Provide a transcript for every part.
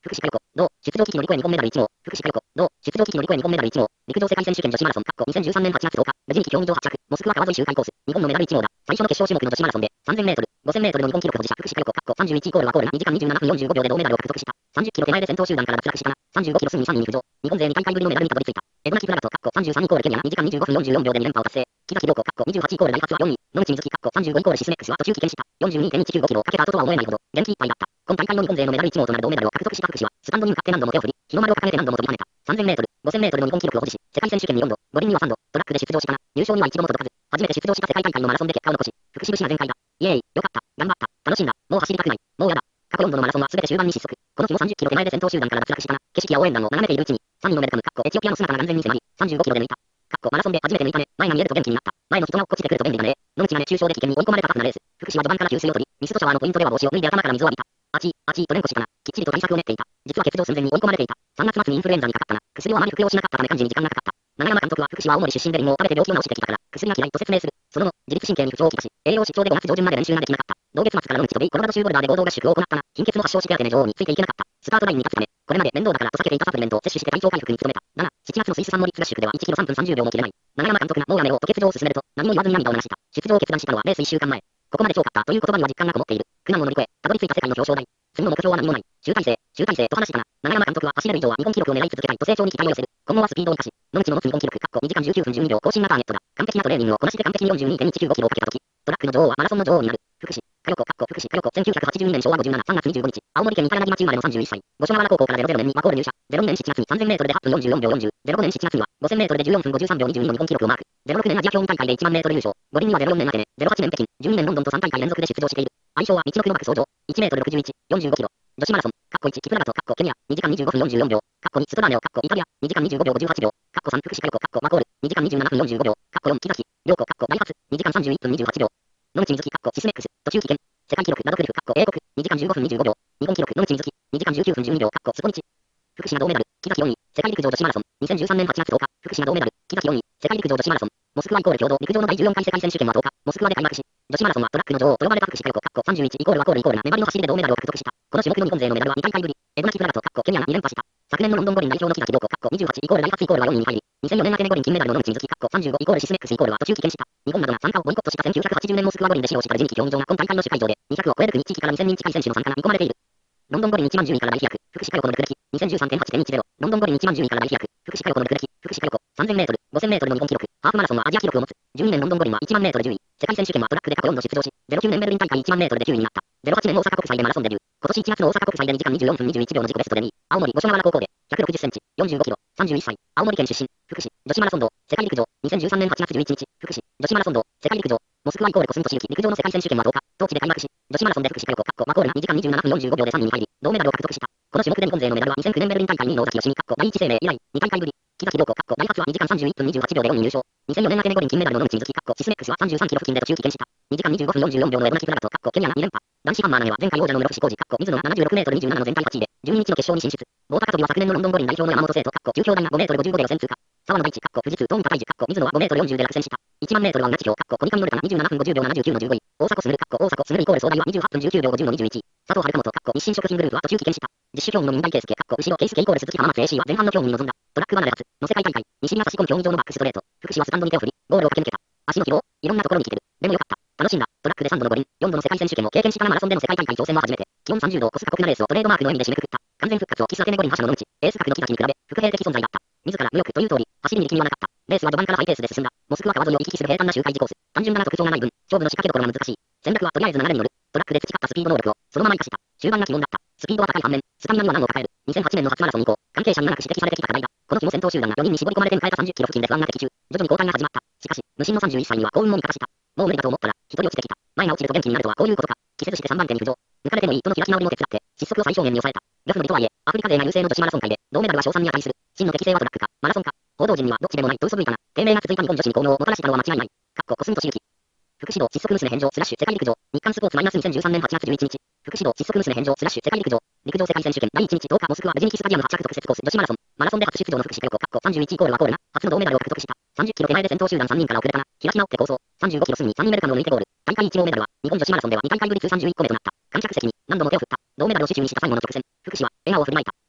福士加代子、同、出場機器乗り越え2本メダル1号、福士加代子、同、出場機器乗り越え2本メダル1号、陸上世界選手権女子マラソン、2013年8月10日、無人機競技場発着、モスクワ川沿い周回コース、日本のメダル1号だ。最初の決勝種目の女子マラソンで、3000メートル、5000メートルの日本記録保持者、福士加代子、31イコールワコールな2時間27分45秒で銅メダルを獲得した。30キロ手前で先頭集団から脱落したな。35キロ過ぎ3位に浮上。日本勢2大会ぶりのメダルにたどり着いた。エドナキプラガト、33イコールケニア2時間25分44秒で2連覇を達成。木崎良子、28イコールダイハツは4位。野口みずき、35イコールシスメックスは途中棄権した。42.195キロをかけた後とは思えないほど、元気いっぱいだった。今大会の日本勢のメダル1号となる銅メダルを獲得した福士は、スタンドに向かって何度も手を振り、日の丸を掲げて何度も飛び跳ねた。3000メートル、5000メートルの日本記録を保持し、世界選手権に4度、五輪には3度、トラックで出場したが、優勝には一度も届かず、初めて出場した世界大会のマラソンで結果を残し、福士節が全開だ。イエーイ、よかった、頑張った、楽しんだ、もう走りたくない、もうやだ。過去4度のマラソンは全て終盤に失速。この日も30キロ手前で先頭集団から脱落したが、景色や応援団を眺めているうちに、3位のメルカム、エチオピアの姿が眼前に迫り、35キロで抜いた。マラソンで初めて抜いたね。前が見えると元気になった。前の人が落っこちてくると便利だね。野口が熱中症で危険に追い込まれたタフなレース。福士は序盤から給水を取り、ミストシャワーのポイントでは帽子を脱いで頭から水を浴びた。あちーと連呼したな。きっちりと対策を練っていた。実は欠場寸前に追い込まれていた。3月末にインフルエンザにかかったな。薬をあまり服用しなかったため完治に時間がかかった。長山監督は福士は青森出身でリンゴを食べて病気を治してきたから、薬が嫌いと説明する。その後、自律神経に不調をきたし、栄養失調で5月上旬まで練習ができなかった。同月末から野口とコロラド州ボルダーで合同合宿を行ったな。貧血の発症し手当て女王についていけなかった。スタートラインに立つため、これまで面倒だからと避けていたサプリメントを摂取して体調回復に努めた。7、7月のスイス産モリッツ合宿では1キロ3分30秒も切れない。長山監督がもうやめろと欠場を進めると、何も言わずに涙を流した。出場を決断したのはレース1週間前。ここまで超かったという言葉には実感がこもっている。苦難を乗り越え、たどり着いた世界の表彰台。次の目標は何もない。集大成と話したな。長山監督は走れる以上は日本記録を狙い続けたいと成長に期待を寄せる。今後はスピードを生かし、野口の持つ日本記録、2時間19分12秒更新がターゲットだ。完璧なトレーニングをこなして完璧に42.195キロをかけた時、トラックの女王はマラソンの女王になる。福士加代子、1982年昭和57、3月25日、青森県板柳町生まれの31歳。五所川原高校から00年にワコール入社。02年7月に3000メートルで8分44秒40。05年7月には5000メートルで14分53秒22の日本記録をマーク。06年アジア競技大会で1万メートル優勝。五輪には04年アテネ、08年北京、12年ロンドンと3大会連続で出場している。愛称は道のくの幕総上。1メートル61、45キロ。女子マラソン、1、キプラガト、ケニア、2時間25分44秒。2、ストラーネオ、イタリア、2時間25秒58秒。3、福士加代子、ワコール、2時間27分45秒。4、木崎良子、ダイハツ、2時間31分28秒。野口みずき、シスメックス、途中棄権。世界記録、ラドクリフ、英国、2時間15分25秒。日本記録、野口みずき、2時間19分12秒。スポニチ。福島銅メダル、木崎4位。世界陸上女子マラソン、2013年8月10日。福島銅メダル、木崎4位。世界陸上女子マラソン。モスクワイコール共同陸上の第14回世界選手権は10日、モスクワで開幕し、女子マラソンはトラックの女王と呼ばれた福士加代子、31イコールワコールイコールな粘りの走りで銅メダルを獲得した。この種目の日本勢のメダルは2大会ぶり。エドナキプラガト、ケニアが2連覇した。昨年のロンドン五輪代表の木崎良子、28イコールダイハツイコールは4位に入り、2004年アテネ五輪金メダルの野口みずき、35イコールシスメックスイコールは途中棄権した。日本などが参加をボイコットした1980年モスクワ五輪で使用した無人機競技場が今大会の主会場で、200を超える国地域から2000人近い選手の参加が見込まれている。ロンドン五輪1万10位から大飛躍、福士加代子の略歴、2013.8.10、ロンドン五輪1万10位から大飛躍、福士加代子の略歴、福士加代子、3000メートル、5000メートルの日本記録、ハーフマラソンはアジア記録を持つ、12年ロンドン五輪は1万メートル10位、世界選手権はトラックで過去4度出場し、09年ベルリン大会1万メートルで9位になった。08年大阪国際でマラソンデビュー、今年1月の大阪国際で2時間24分21秒の自己ベストで2位、青森五所川原高校で、160センチ、45キロ、31歳、青森県出身、福士、女子マラソン道、世界陸上、2013年8月11日、福士、女子マラソン道、世界陸上、モスクワイコールコスントシユキ、陸上の世界選手権は10日、当地で開幕し、女子マラソンで福士加代子、ワコールが2時間27分45秒で3位に入り、銅メダルを獲得した。この種目で日本勢のメダルは2009年ベルリン大会2位の尾崎義美、第一生命以来、2大会ぶり。木崎良子、ダイハツは2時間31分28秒で4位入賞。2004年アテネ五輪金メダルの野口みずき、シスメックスは33キロ付近で途中棄権した。2時間25分44秒のエドナキプラガト、ケニアが2連覇。男子ハンマー投げは前回王者の室伏浩二、水野が76メートル27の全体8位で、12日の決勝に進出。棒高跳びは昨年のロンドン五輪代表の山本聖途、中京大が5メートル55で予選通過。沢野大地、富士通、トーンパ大樹、水野は5メートル40で落選した。1万メートルは同じ表、コニカミノルタが27分50秒79の15位。大迫傑、大迫傑イコール総大は28分19秒50の21位。佐藤晴元、日清食品グループは途中棄権した。実施競技の民大圭介、後ろ圭介イコール鈴木浜松 AC は前半の競技に臨んだ。トラック離れ初の世界大会、西に差し込む競技場のバックストレート。福士はスタンドに手を振り、ゴールを駆け抜けた。足の疲労、いろんなところに来てる。でもよかった。楽しんだ。トラックで3度の五輪、4度の世界選手権を経験したがマラソンでの世界大会挑戦は初めて。気温30度を超す過酷なレースをトレードマークの笑みで締めくくった。完全復活を期すアテネ五輪覇者の野口、エース格の木崎に比べ、不平的存在だった。自ら無欲という通り、走りに力みはなかった。レースは序盤からハイペースで進んだ。モスクワ川沿いを行き来する平坦な周回時コース。単純だな特徴がない分、勝負の仕掛けどころが難しい。戦略はとりあえず流れに乗る。トラックで培ったスピード能力をそのまま生かした。終盤が鬼門だった。スピードは高い反面、スタミナには難を抱える。2008年の初マラソン以降、関係者に長く指摘されてきた課題だ。この日も先頭集団が4人に絞り込まれて迎えた30キロ付近で不安が的中。徐々に交代が始まった。しかし、無心の31歳には幸運も味方した。もう無理だと思ったら、一人落ちてきた。前が落ちると元気になるとはこういうことか。気せずして3番手に浮上。抜かれてもいいとの開き直りも手伝って、失速を最小限に抑えた。呂布のりとはいえ、アフリカ勢が優勢の女子マラソン界で、銅メダルは賞賛に値する。真の適性はトラックか、マラソンか。報道陣にはどっちでもないと嘘吹いたが、低迷が続いた日本女子に効能をもたらしたのは間違いない。コスントシユキ。福士道窒息娘返上スラッシュ世界陸上。日刊スポーツマイナス2013年8月11日。福士道窒息娘返上スラッシュ世界陸上。陸上世界選手権第1日10日モスクワベジニキスタジアム発着特設コース女子マラソン。マラソンで初出場の福士加代子、31イコールワコールな、初の銅メダルを獲得した。30キロ手前で先頭集団3人から遅れたが、開き直って構想。35キロ過ぎに3人メルカムを抜いてゴール。大会1号メダルは、日本女子マラソンでは2大会ぶり通算11個目となった。観客席に何度も手を振った。銅メダルを手中にした最後の直線。福士は笑顔を振りまいた。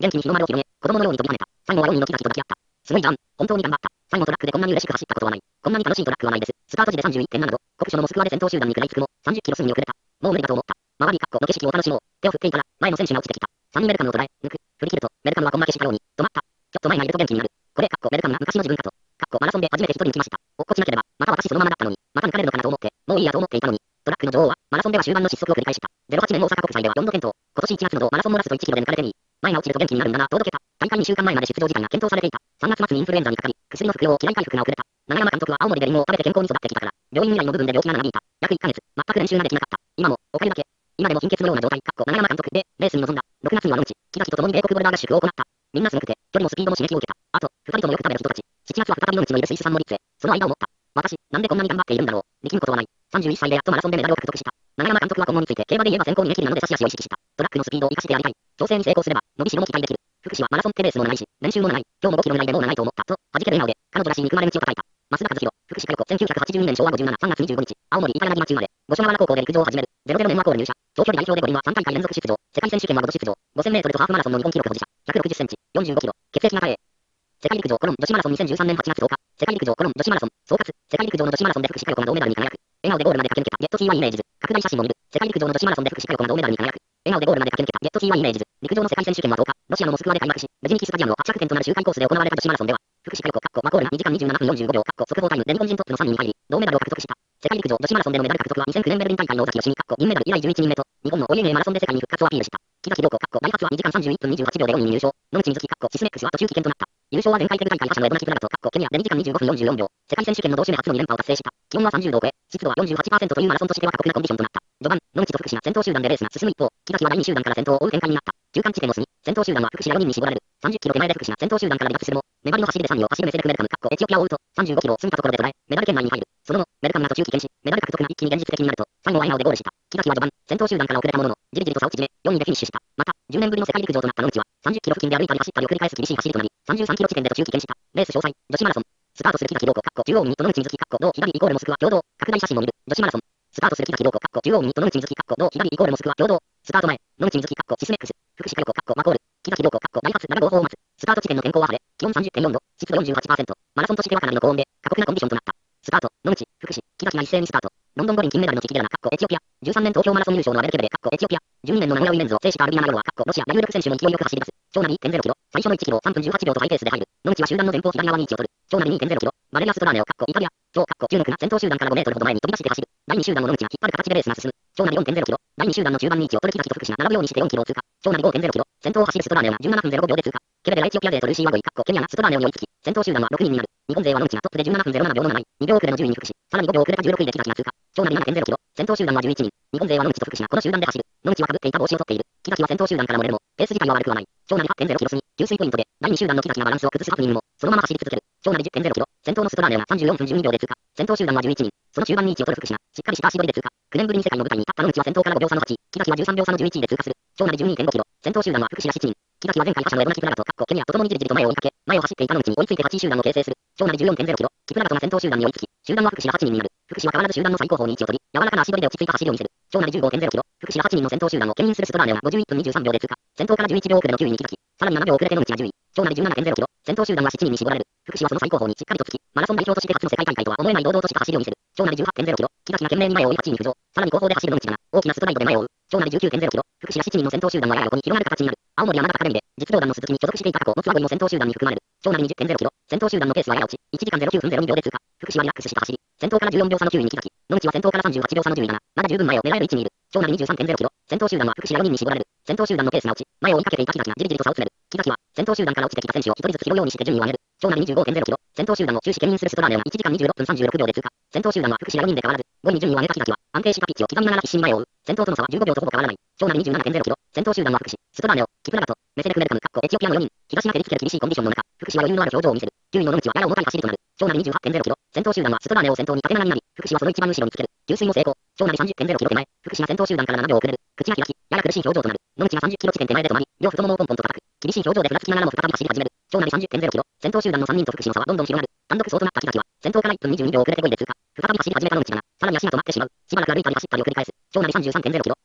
元気に日の丸を広げ、子供のように飛び跳ねた。最後は4人の木崎と抱き合った。すごいじゃん。本当に頑張った。最後トラックでこんなに嬉しく走ったことはない。こんなに楽しいトラックはないです。スタート時で 31.7 度。国書のモスクワで先頭集団に食らいつくも、30キロ過ぎに遅れた。もう無理だと思った。周りの景色を楽しもう。手を振っていたら、前の選手が落ちてきた。3人メルカムを捉え、抜く。振り切ると、メルカムは根負けしたように、止まった。ちょっと前がいると元気になる。これ、メルカムが昔の自分かと。マラソンで初めて一人に来ました。落っこちなければ、また私そのままだったのに、また抜かれるのかなと思って、もういいやと思っていたのに、トラックの女王は、マラソンでは終盤の失速を繰り返した。08年大阪国際では4度転倒。今年1月の同マラソンもラスト1キロで抜かれて2位。前が落ちると元気になるんだな、届けた。大会2週間前まで出場時間が検討されていた。3月末にインフルエンザにかかり、薬の服用を嫌い回復が遅れた。長山監督は青森でリンゴを食べて健康に育ってきたから、病院未来の部分で病気が長引いた。約1ヶ月、全く練習ができなかった。今も、おかげだけ。今でも貧血のような状態。長山監督で、レースに臨んだ。6月には野口、木崎と共に米国ボルダー合宿を行った。みんなすごくて、距離もスピードも刺激を受けた。あと、2人ともよく食べる人たち。7月は再び野口のいるスイス産のリッツへ。その間を思った。私、なんでこんなに頑張っているんだろう。力むことはない。31歳でやっとマラソンでメダルを獲得した。長山監督は今後について競馬で言えば先行逃げ切るなので差し足を意識した。トラックのスピードを生かしてやりたい。調整に成功すれば、伸びしろも期待できる。福祉はマラソンってレースも長いし、練習も長い。今日も5キロ以内でもう長いと思った。と、弾ける笑顔で、彼女らしい憎まれ口を叩いた。増田和弘、福祉佳代子、1982年昭和57、3月25日、青森板柳町生まれ、五所川原高校で陸上を始める。00年ワコール入社。長距離代表で五輪は3大会連続出場。世界選手権は5度出場。5000メートルとハーフマラソンの日本記録保持者。160センチ、45キロ、血液型 A。世界陸上コロン女子マラソン2013年8月10日。世界陸上コロン女子マラソン総括。世界陸上の女子マラソンで福士加代子が銅メダルに輝く。笑顔でゴールまで駆け抜けた。ゲット TY イメージズ。拡大写真を見る。世界陸上の女子マラソンで福士加代子が銅メダルに輝く。笑顔でゴールまで駆け抜けた。ゲット TY イメージズ。陸上の世界選手権は10日。ロシアのモスクワで開幕し、ベジニキスタジアムを発着点となる周回コースで行われた女子マラソンでは、福士加代子、マコールが2時間27分45秒、速報タイムで日本人トップの3位に入り、銅メダルを獲得した。世界陸上女子マラソンでのメダル獲得は2009年ベルリン大会の尾崎義美、銀メダル以来11人目と、日本のお家芸マラソンで世界に復活をアピールした。木崎陽子、ダイハツは2時間31分28秒で4位に入賞。野口みずき、シスメックスは途中棄権となった。優勝は前回テグ大会覇者のエドナキプラガト、ケニアで2時間25分44秒。世界選手権の同種目初の2連覇を達成した。気温は30度を超え、湿度は 48% というマラソンとしては過酷なコンディションとなった。序盤、野口と福士が先頭集団でレースが進む一方、木崎は第2集団から先頭を追う展開になった。中間地点を過ぎ、先頭集団は福士が4人に絞られる。30キロ手前で福士が先頭集団から離脱するも、粘りの走りで3位を走るメセレクメルカム、エチオピアを追うと、35キロを過ぎたところで捉え、メダル圏内に入る。その後、メルカムが途中棄権し、メダル獲得が一気に現実的になると、最後は笑顔でゴールした。木崎は序盤、先頭集団から遅れたものの、じりじりと差を縮め、4位でフィニッシュした。また、10年ぶりの世界陸上となった野口は、30キロ付近で歩いたり走ったりを繰り返す厳しい走りとなり、33キロ地点で途中棄権した。レース詳細、女子マラソン。スタートする木崎陽子、中央にと野口みずき、同左イコールモスクワ、共同、拡大写真を見る。女子マラソン。スタートする木崎陽子、中央にと野口みずき、同左イコールモスクワ、共同、スタート前、野口みずき、シスメックス、福士加代子、マコール、木崎陽子、ダイハツ、長号砲を待つ。スタート地点の天候は晴れ、気温 30.4 度、湿度 48%、マラソンとしてはかなりの高温で、過酷なコンディションとなった。スタート、野口、福士、木崎が一斉にスタート。ロンドン五輪金メダルのチキデラナ、エチオピア。13年東京マラソン優勝のアベルケベレ、エチオピア。12年の名古屋ウィメンズを制したアルビアナヨロワ、ロシア。有力選手も勢いよく走り出す。長ナリ 1.0 キロ。最初の1キロを3分18秒とハイペースで入る。野口は集団の前方左側に位置を取る。長ナリ 2.0 キロ。バレリアストラーネオ、イタリア。中国が先頭集団から5メートルほど前に飛び出して走る。第2集団の野口が引っ張る形でレースが進む。長ナリ 4.0 キロ。第2集団の中盤に位置を取る木崎と福士が並ぶようにして4キロを通過。長ナリ 5.0 キロ。先頭を走るストラーネオが17分05秒で通過。ケベレラエチオピア勢とルーシーワゴイ、ケニアがストラーネオに追いつき、先頭集団は6人になる。日本勢は野口がトップで17分07秒の7位。2秒遅れの10位に福士。さらに5秒遅れた16位で木崎が通過。長ナリ 7.0 キロ。先頭集団は11人。日本勢は野口と福士がこの集団で走る。野口は被っていた帽子を取っている。木崎は先頭集団から漏れるも、ペース自体は悪くはない。長ナリ 8.0 キロ過ぎ、給水ポイントで、第2集団の木崎がバランスを崩すハプニングも、そのまま走り続ける。長ナリ 10.0 キロ。先頭のストラーネオが34分12秒で通過。先頭集団は11人。その中盤に位置を取る福士が、しっかりした足取りで通過。9年ぶりに世界の舞台に立った野口は先頭から5秒差の8位。木崎は13秒差の11位で通過する。長ナリ 12.5 キロ。先頭集団は福士が7人。木崎は前回覇者のエドナキプラガト、ケニアと共にじりじりと前を追いかけ、前を走っていた野口に追いついて8位集団を形成する。長ナリ 14.0 キロ。キプラガトが先頭集団に追いつき、集団は福士が8人になる。福士は変わらず集団の最後方に位置を取り、柔らかな足取りで落ち着いた走りを見せる。長ナリ 15.0 キロ。福士が8人の先頭集団を牽引するストラーネオが51分23秒で通過。先頭から11秒遅れの9位に木崎。さらに7秒遅れて野口が10位。長ナリ 17.0 キロ。先頭集団は7人に絞られる。福士はその最後方にしっかりとつき、マラソン代表として初の世界大会とは思えない堂々とした走りを見せる。長ナリ 18.0 キロ。木崎が懸命に前を追い8位に浮上。さらに後方で走る野口が大きなストライドで前を追う。長ナリ 19.0 キロ。福士が7人の先頭集団はやや横に広がる形になる。青森山形アカデミーで実業団の鈴木に所属していた過去を持つワゴイも先頭集団に含まれる。長ナリ 20.0 キロ。先頭集団のペースはやや落ち、1時間09分02秒で通過。福士はリラックスした走り。先頭から14秒差の9位に木崎。野口は先頭から38秒差の10位だが、まだ十分前を狙える位置にいる。長ナリ 23.0 キロ。先頭集団は福士が4人に絞られる。先頭集団のペースが落ち、前を追いかけていた木崎がじりじりと差を詰める。木崎は先頭集団から落ちてきた選手を一人ずつ拾うようにして順位を上げる。長ナリ 25.0 キロ。先頭集団を終始牽引するストラーネオが1時間26分36秒で通過。先頭集団は福士が4人で変わらず、5位に順位を上げた木崎は安定したピッチを刻みながら必死に前を追う。先頭との差は15秒とほぼ変わらない。長ナリ 27.0 キロ。先頭集団は福士、ストラーネオ、キプラガト、メセレクメルカム、エチオピアの4人。東が照りつける厳しいコンディションの中、福士は余裕のある表情を見せる。9位の野口はやや重たい走りとなる。長ナリ 28.0 キロ。先頭集団はストラーネオを先頭に縦長になり、福士はその一番後ろにつける。給水も成功。長ナリ 30.0 キロ手前、福士が先頭集団から7秒遅れる。口が開き、やや苦しい表情となる。野口が30キロ地点手前で止まり、両太ももをポンポンと叩く。厳しい表情でふらつきながらも再び走り始める。長ナリ 30.0 キロ。先頭集団の3人と福士の差はどんどん広がる。単独走となった木崎は、先頭から1分22秒遅れて5位で通過。再び走り始めた野口だが、さらに足が止まってしまう。しばらく歩いたり走ったりを繰り返す。長ナリ 33.0 キロ。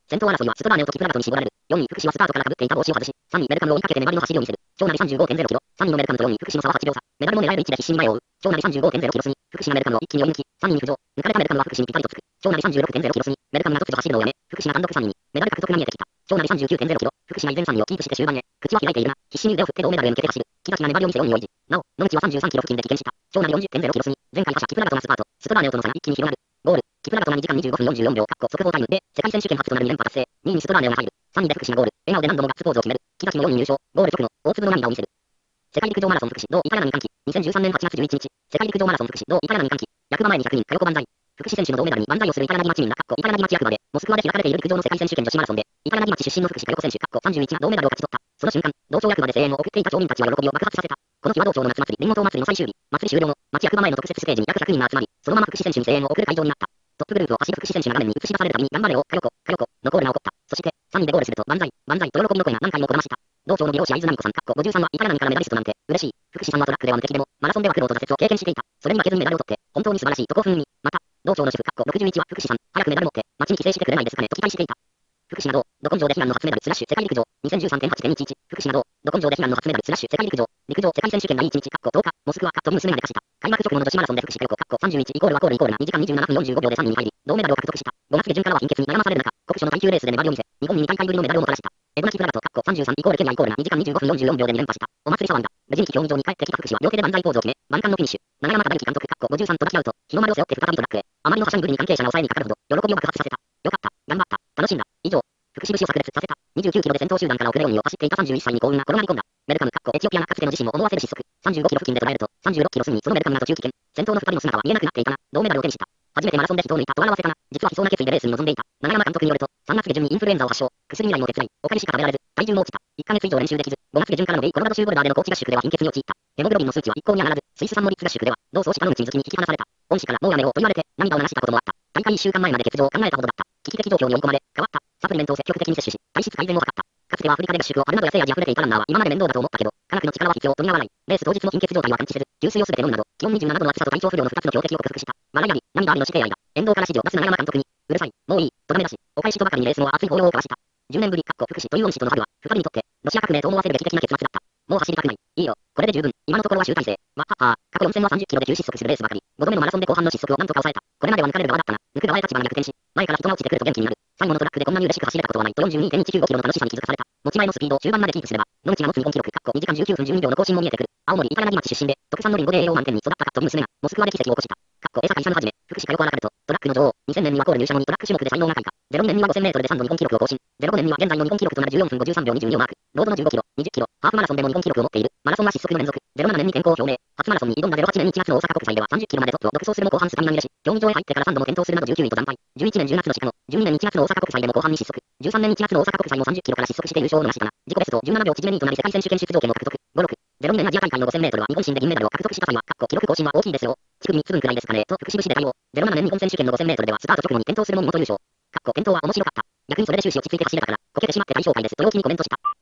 先頭争いはストラーネオとキプラガトに絞られる。4位、福士はスタートから被っていた帽子を外し、3位、メルカムを追いかけて粘りの走りを見せる。超なり35.0キロ、3位のメルカムと4位、福士の差は8秒差。メダルも狙える位置で必死に前を追う。超なり35.0キロ過ぎ、福士がメルカムを一気に追い抜き、3位に浮上。抜かれたメルカムは福士にピタリとつく。超なり36.0キロ過ぎ、メルカムが突如走るのをやめ、福士が単独3位に、メダル獲得が見えてきた。超なり39.0キロ、福士が依然3位をキープして終盤へ。口は開いているが、必死に腕を振って銅メダルへ向けて走る。木崎が粘りを見せ4位を維持。なお、野口は33キロ付近で棄権した。超なり40.0キロ過ぎ、前回覇者キプラガトがスパート、ストラーネオとの差が一気に広がる。ゴール、キプラガトが2時間25分44秒、速報タイムで、世界選手権初となる2連覇達成。2位にストラーネオが入る。3位で福士がゴール。笑顔で何度もガッツポーズを決める。木崎も4位入賞。ゴール直後、大粒の涙を見せる。世界陸上マラソン福士、同イタヤナミ歓喜。2013年8月11日。世界陸上マラソン福士、同イタヤナミ歓喜。役場前に100人、佳代子万歳。福士選手の銅メダルに万歳をするイタヤナギ町民が、イタヤナギ町役場で、モスクワで開かれている陸上の世界選手権女子マラソンで、イタヤナギ町出身の福士佳代子選手、31が銅メダルを勝ち取った。その瞬間、同町役場で声援を送っていた町民たちは喜びを爆発させた。この日は同町の夏祭り、伝統祭りの最終日。祭り終了後、町役場前の特設ステージに約100人が集まり、そのまま福士選手に声援を送る会場になった。トップグループを走る福士選手が画面に映し出されるたびに、頑張れよ、佳代子、佳代子、のコールが起こった。そして、3位でゴールすると、万歳、万歳と喜びの声が何回もこだました。同町の美容師会津奈美子さん、53はイタヤナミからメダリストなんて、嬉しい。福士さんはトラックでは無敵でも、マラソンでは苦労と挫折を経験していた。それに負けずにメダルを取って、本当に素晴らしいと興奮に。また、同町の主婦、61は福士さん、早くメダル持って、町に帰省してくれないですかねと期待していた。福士がど根性で悲願の初メダルスラッシュ世界陸上 2013.8.11 福士がど根性で悲願の初メダルスラッシュ世界陸上世界選手権第1日10日モスクワと娘がでかした開幕直後の女子マラソンで福士佳代子31イコールはコールイコールな2時間27分45秒で3位に入り銅メダルを獲得した5月下旬からは貧血に悩まされる中国書の耐久レースで粘りを見せ日本に2大会ぶりのメダルをもたらしたエドナキプラガト33イコールケニアイコールな2時間25分44秒で2連覇したお祭り騒ぎだ無人機競技場に帰ってきた福士は両手で万歳ポーズを決め万感のフィニッシュ長山忠之監督53と抱き合うと日の丸を背負って再びトラックへあまりのはしゃぎぶりに関係者が抑えにかかるほど喜びを爆発させたよかった頑張った楽しんだ以上福士節を炸裂させた。29キロで先頭集団から遅れ4位を走っていた31歳に幸運が転がり込んだ。メルカム、エチオピアがかつての自身も思わせる失速。35キロ付近で捉えると、36キロ過ぎにそのメルカムが途中棄権。先頭の2人の姿は見えなくなっていたが、銅メダルを手にした。初めてマラソンで人を抜いたと笑わせたが、実は悲壮な決意でレースに臨んでいた。長山監督によると、3月下旬にインフルエンザを発症。薬以来の手伝い、お金しか食べられず、体重も落ちた。1ヶ月以上練習できず、5月下旬からのコロラド州ボルダーでの高地合宿では貧血に陥った。ヘモグロビンの数値は一向に上がらず、スイス産のリッツ合宿では、同走した野口みずきに引き離された。恩師からもうやめろと言われて、涙を流したこともあった。大会1週間前まで欠場を考えたほどだった。危機的状況に追い込まれ、変わった。サプリメントを積極的に摂取し、体質改善を図った。かつてはアフリカで合宿をあるなど野生味あふれていたランナーは今まで面倒だと思ったけど、科学の力は必要と見合わない。レース当日の貧血状態は感知せず、給水をすべて飲むなど、気温27度の暑さと体調不良の2つの強敵を克服した。笑いあり、涙ありの死刑愛だ。沿道から指示を出す長山監督に、うるさい、もういい、とどめだし、お返しとばかりにレース後は熱い抱擁を交わした。10年ぶり、福士という恩師との春は、2人にとって、ロシア革命と思わせる劇的な結末だった。もう走りたくない。いいよ。これで十分。今のところは集大成。わっはっは。過去4戦は30キロで急失速するレースばかり。5度目のマラソンで後半の失速をなんとか抑えた。これまでは抜かれる側だったが、抜く側へ立場が逆転し、前から人が落ちてくると元気になる。最後のトラックでこんなに嬉しく走れたことはないと42.195キロの楽しさに気づかされた。持ち前のスピードを中盤までキープすれば、野口が持つ日本記録、2時間19分12秒の更新も見えてくる。青森イタヤナギ町出身で、特産のリンゴで栄養満点に育ったカット娘が、モスクワで奇跡を起こした。江坂勇はじめ、福士佳代子アラカルト、トラックの女王、2000年にはコール入社後にトラック種目で才能が開花。0年には5000メートルで3度日本記録を更新。05年には現在の日本記録となる14分53秒22をマーク。ロードの15キロ、20キロ、ハーフマラソンでも日本記録を持っている。マラソンは失速の連続。07年に転向を表明。初マラソンに挑んだ08年1月の大阪国際では30キロまでトップを独走するも後半スタミナに入れし、競技場へ入ってから3度も転倒するなど19位と惨敗。11年10月のシカゴ、12年1月の大阪国際でも後半に失速。13年1月の大阪国際も30キロから失速して優勝を逃したが、自己ベスト17秒縮め2となり世界選手権出場権を獲得。56。02年アジア大会の5000メートルは日本新で銀メダルを獲得した際は、記録更新は大きいですよ。地区3つ分くらいですかね、と福士節で対応。07年日本選手権の5000メートルではスタート直後に転倒するも見事優勝。転倒は面白かった。逆にそれで終始落ち着いて走れたから、こけてしまって大紹介ですと陽気にコメントした。